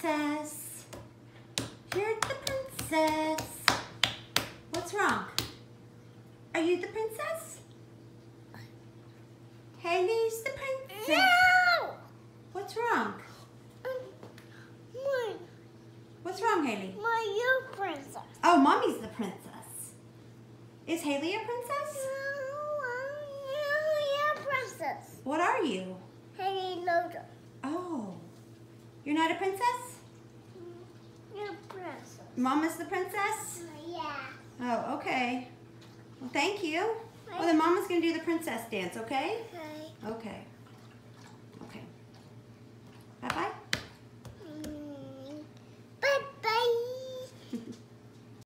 princess. You're the princess. What's wrong? Are you the princess? Haley's the princess. No! What's wrong? What's wrong, Haley? You princess. Oh, Mommy's the princess. Is Haley a princess? You're princess. What are you? Haley Loder. Oh. You're not a princess? You're princess. Mama's the princess? Yeah. Oh, okay. Well, thank you. Well, then Mama's going to do the princess dance, okay? Okay. Okay. Okay. Bye-bye.